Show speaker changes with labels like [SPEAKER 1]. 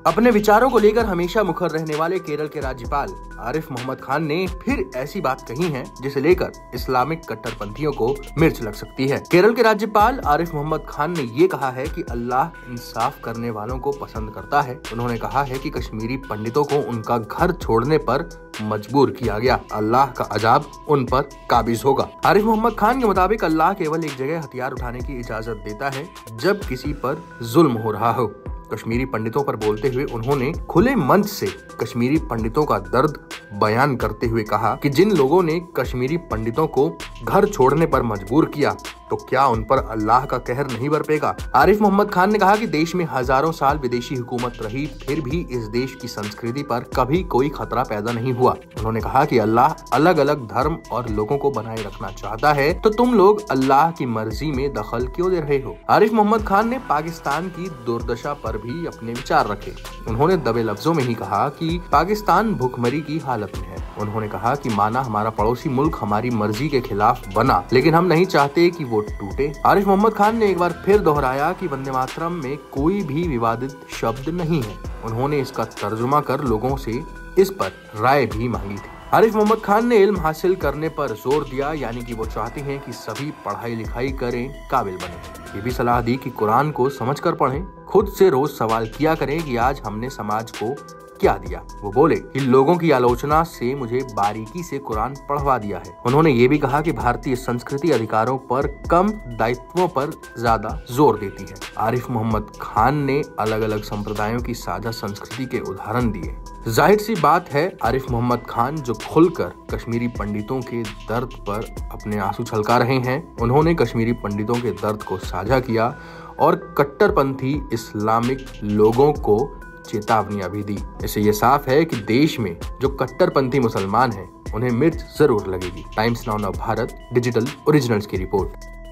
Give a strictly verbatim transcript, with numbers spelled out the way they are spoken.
[SPEAKER 1] अपने विचारों को लेकर हमेशा मुखर रहने वाले केरल के राज्यपाल आरिफ मोहम्मद खान ने फिर ऐसी बात कही है जिसे लेकर इस्लामिक कट्टरपंथियों को मिर्च लग सकती है। केरल के राज्यपाल आरिफ मोहम्मद खान ने ये कहा है कि अल्लाह इंसाफ करने वालों को पसंद करता है। उन्होंने कहा है कि कश्मीरी पंडितों को उनका घर छोड़ने पर मजबूर किया गया, अल्लाह का अजाब उन पर काबिज होगा। आरिफ मोहम्मद खान के मुताबिक अल्लाह केवल एक जगह हथियार उठाने की इजाजत देता है जब किसी पर जुल्म हो रहा हो। कश्मीरी पंडितों पर बोलते हुए उन्होंने खुले मंच से कश्मीरी पंडितों का दर्द बयान करते हुए कहा कि जिन लोगों ने कश्मीरी पंडितों को घर छोड़ने पर मजबूर किया तो क्या उन पर अल्लाह का कहर नहीं बरपेगा। आरिफ मोहम्मद खान ने कहा कि देश में हजारों साल विदेशी हुकूमत रही, फिर भी इस देश की संस्कृति पर कभी कोई खतरा पैदा नहीं हुआ। उन्होंने कहा कि अल्लाह अलग अलग धर्म और लोगों को बनाए रखना चाहता है, तो तुम लोग अल्लाह की मर्जी में दखल क्यों दे रहे हो। आरिफ मोहम्मद खान ने पाकिस्तान की दुर्दशा पर भी अपने विचार रखे। उन्होंने दबे लफ्जों में ही कहा कि पाकिस्तान भूखमरी की हालत में है। उन्होंने कहा कि माना हमारा पड़ोसी मुल्क हमारी मर्जी के खिलाफ बना, लेकिन हम नहीं चाहते कि वो टूटे। आरिफ मोहम्मद खान ने एक बार फिर दोहराया कि वंदे मातरम में कोई भी विवादित शब्द नहीं है। उन्होंने इसका तर्जुमा कर लोगों से इस पर राय भी मांगी थी। आरिफ मोहम्मद खान ने इल्म हासिल करने पर जोर दिया, यानी कि वो चाहते हैं कि सभी पढ़ाई लिखाई करें, काबिल बने। ये भी सलाह दी कि कुरान को समझकर पढ़ें, खुद से रोज सवाल किया करें कि आज हमने समाज को क्या दिया। वो बोले कि लोगों की आलोचना से मुझे बारीकी से कुरान पढ़वा दिया है। उन्होंने ये भी कहा कि भारतीय संस्कृति अधिकारों पर कम, दायित्वों पर ज्यादा जोर देती है। आरिफ मोहम्मद खान ने अलग अलग संप्रदायों की साझा संस्कृति के उदाहरण दिए। जाहिर सी बात है, आरिफ मोहम्मद खान जो खुलकर कश्मीरी पंडितों के दर्द पर अपने आंसू छलका रहे हैं, उन्होंने कश्मीरी पंडितों के दर्द को साझा किया और कट्टरपंथी इस्लामिक लोगों को चेतावनियां भी दी। इससे ये साफ है कि देश में जो कट्टरपंथी मुसलमान हैं, उन्हें मिर्च जरूर लगेगी। Times Now Bharat digital originals की रिपोर्ट।